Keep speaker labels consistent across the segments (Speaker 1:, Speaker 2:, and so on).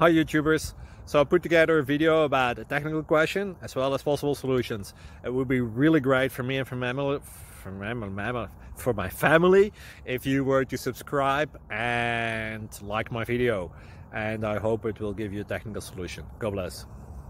Speaker 1: Hi YouTubers! So I put together a video about a technical question as well as possible solutions. It would be really great for me and for my family if you were to subscribe and like my video, and I hope it will give you a technical solution. God bless.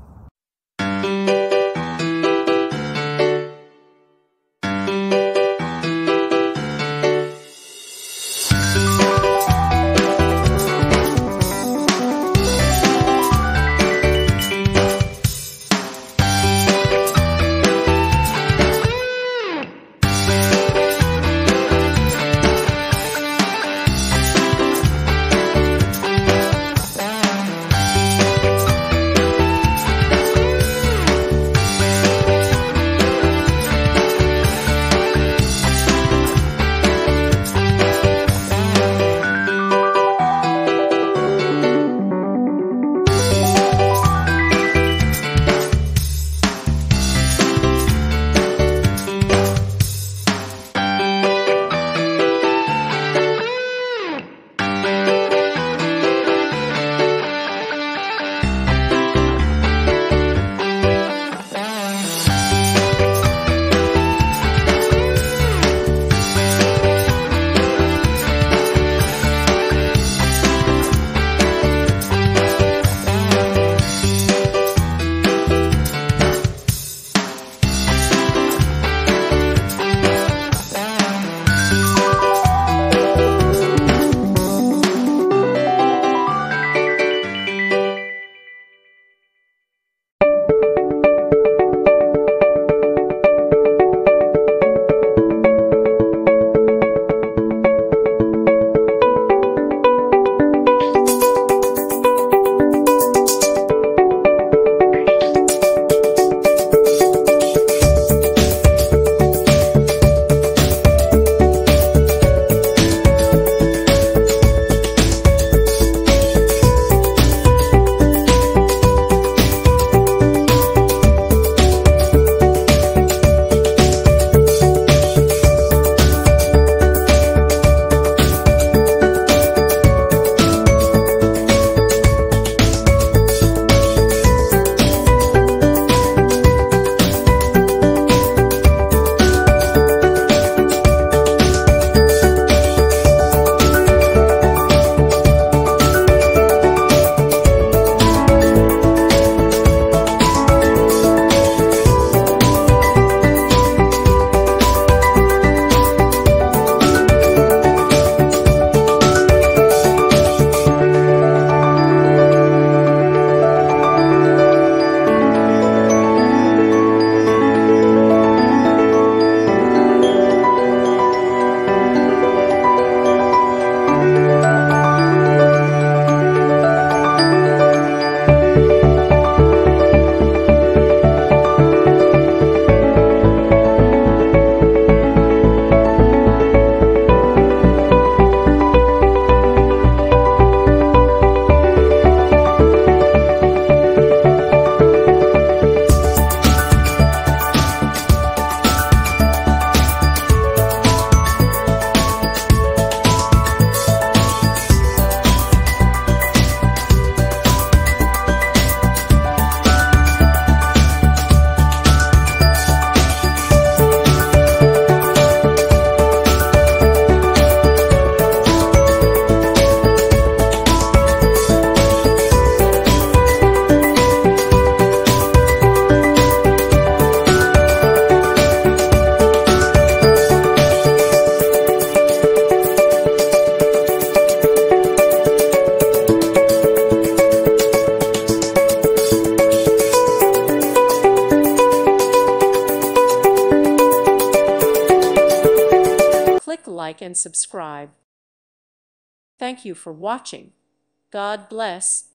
Speaker 2: Click like and subscribe. Thank you for watching. God bless.